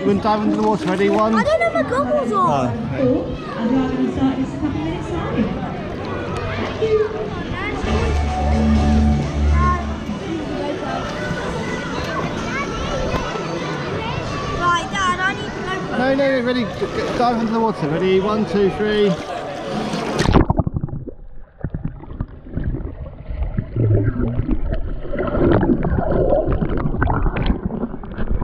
You want to dive under the water? Ready? One. I don't have my goggles on. Oh, okay. And we are going to start just a couple minutes time. Thank you. Right, Dad, I need to go. No, ready? Dive under the water. Ready? 1, 2, 3.